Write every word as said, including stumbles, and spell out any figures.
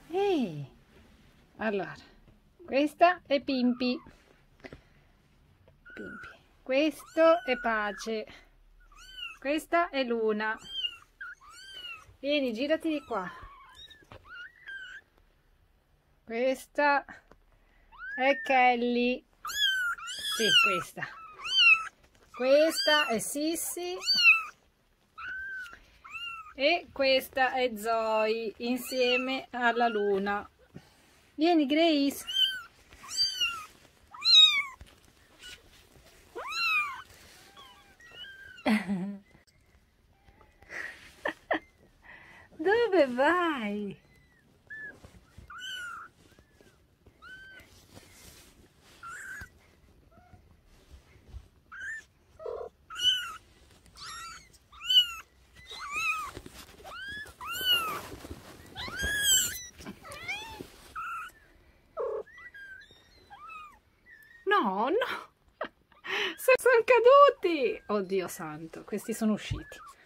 Ehi, allora, questa è Pimpi. Pimpi. Questo è Pace. Questa è Luna. Vieni, girati di qua. Questa è Kelly. Sì, questa. Questa è Sissi. E questa è Zoe insieme alla Luna. Vieni, Grace. Dove vai? No, no, sono caduti! Oddio santo, questi sono usciti.